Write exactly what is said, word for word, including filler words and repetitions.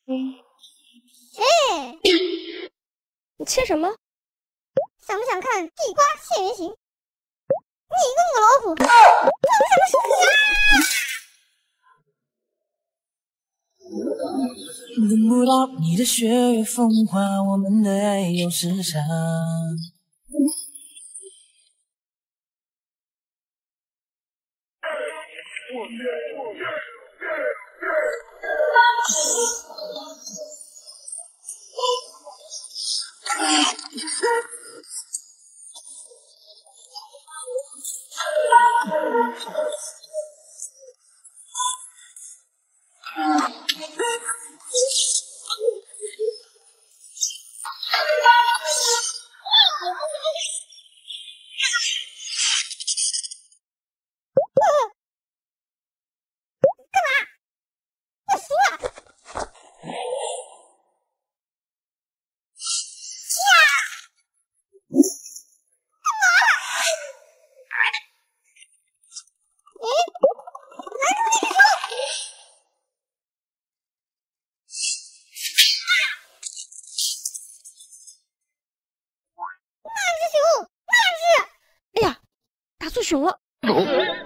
哎， 你切什么？ 想不想看地瓜现原形？你个母老虎，怎么想的是你啊？ 轮不到你的血月风花，我们的爱有时差。 大速熊了！